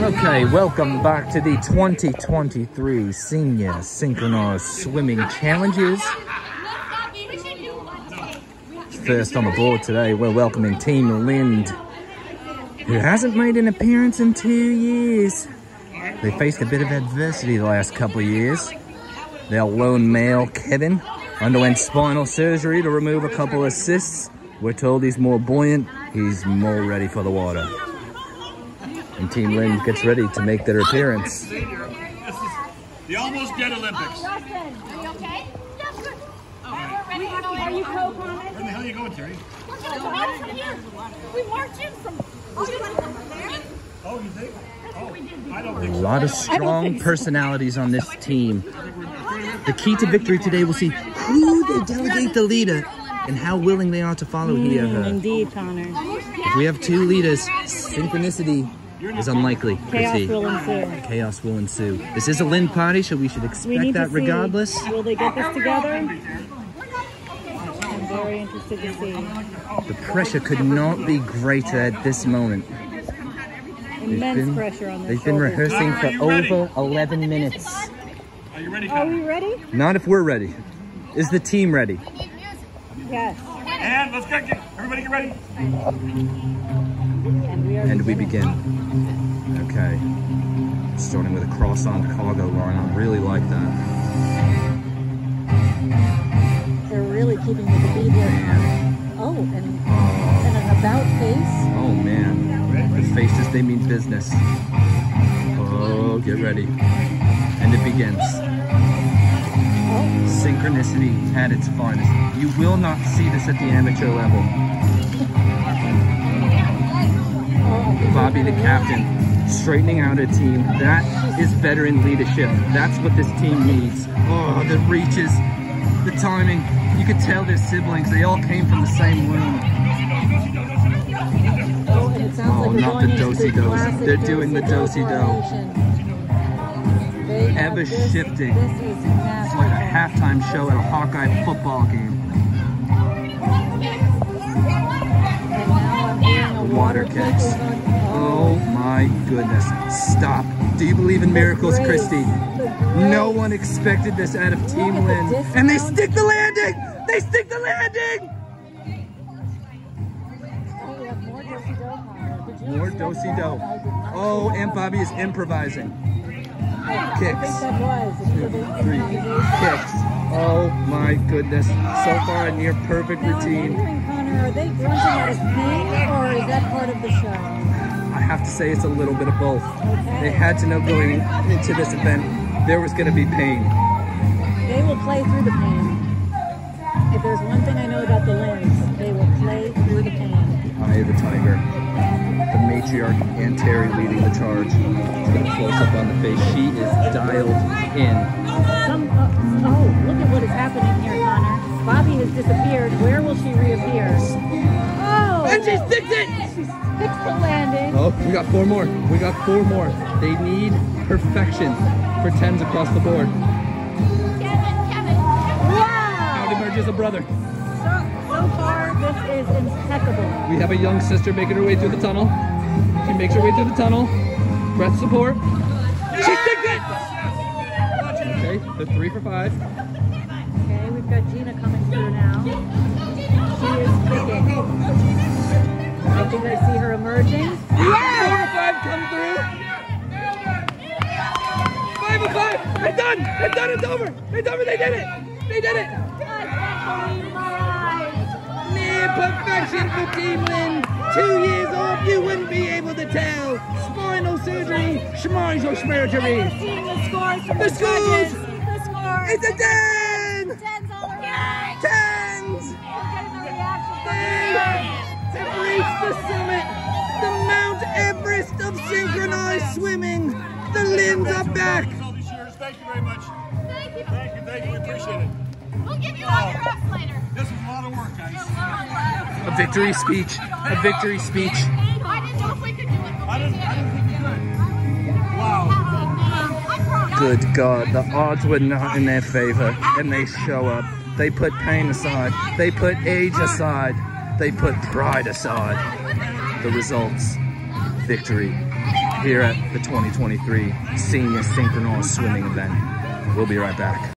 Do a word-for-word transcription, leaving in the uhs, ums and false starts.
Okay, welcome back to the twenty twenty-three Senior Synchronized Swimming Challenges. First on the board today, we're welcoming Team Lind, who hasn't made an appearance in two years. They faced a bit of adversity the last couple of years. Their lone male, Kevin, underwent spinal surgery to remove a couple of cysts. We're told he's more buoyant, he's more ready for the water. And Team Lind gets ready to make their appearance. This is the almost dead Olympics. Justin, are you okay? Yes, good. Oh, right. Are, we, are you co-pilot? Where the hell are you going, Terry? We're going to come from here. We marched in from... Oh, you want to come from there? Oh, you think? Oh, I don't A think so. lot of strong personalities on this team. The key to victory today will see who they delegate the leader and how willing they are to follow he or her. Indeed, Connor. If we have two leaders, synchronicity is unlikely. Chaos Chrissy. will ensue. Chaos will ensue. This is a Lind party, so we should We expect need that to see, regardless. will they get this together? I'm very interested to see. The pressure could not be greater at this moment. Immense been- pressure on their They've been shoulders. rehearsing Are for you ready? over eleven minutes. Are you ready, Are Connor? we ready? Not if we're ready. Is the team ready? Yes. And let's get, get everybody get ready. And we are And we beginning. begin. Okay. Starting with a cross-on cargo line. I really like that. They're really keeping with the beat here. Oh, and, and an about face. Oh man. The faces, they mean business. Oh, get ready. And it begins. Oh, Synchronicity at its finest. You will not see this at the amateur level. oh. Bobby, the captain, straightening out a team. That is veteran leadership. That's what this team needs. Oh, the reaches, the timing. You could tell they're siblings. They all came from the same womb. Oh, and it sounds Oh, like we're not going the into do-si-dos. classic They're doing the do-si-do do-si-do. formation. They have Ever this- shifting. This is It's like a masterful. halftime show at a Hawkeye football game. And now I'm hearing a Water water kicks. kick is on- Oh my goodness. Stop. Do you believe in miracles, grace, Christy? the No grace. one expected this out of Team Look at the Lind. distance. And they stick the landing! They stick the landing! Oh, we have more do-si-do, Connor. Did you More expect that? do-si-do. I did not Oh, see and that. Bobby is improvising. I Kicks. think that was. Two, three, kicks. Oh my goodness. So far a near perfect Now I'm routine. wondering, Connor, are they grunting out of pain or is that part of the show? I have to say it's a little bit of both. Okay. They had to know going into this event there was going to be pain. They will play through the pain. If there's one thing I know about the Linds, they will play through the pain. Eye of the tiger. The matriarch and Terry leading the charge. Let's get a close up on the face. She is dialed in. Some, uh, oh, look at what is happening here, Connor. Bobby has disappeared. Where will she reappear? Oh! And she sticks it! She sticks the landing. Oh, we got four more. We got four more. They need perfection for tens across the board. Kevin, Kevin. Wow! Out emerges a brother. So, so far, this is impeccable. We have a young sister making her way through the tunnel. She makes her way through the tunnel. Breath support. She sticks it! Okay, the three for five. Okay, we've got Gina coming through now. She is kicking. I think I see her emerging. Four for five come through. Five for five. It's done. It's done. It's over. It's over. They did it. They did it. Near perfection for Team Lind. Two years old, you wouldn't be able to tell. Spinal surgery, schmarge or schmergery. Seeing the scores from The the, scores! judges. The scores. It's a ten. Tens all around. Tens. We're getting the reaction from They the fans. have reached the summit. The Mount Everest of synchronized swimming. The Linds are back. All these years. Thank you very much. Thank you. Thank you, thank you. We appreciate it. We'll give you autographs later. This is a lot of work, guys. A victory speech. A victory speech. I didn't know if we could do it. I didn't, I didn't think you could. Wow. I'm Good God, the odds were not in their favor, and they show up. They put pain aside. They put age aside. They put pride aside. The results, victory. here at the twenty twenty-three Senior Synchronized Swimming event. We'll be right back.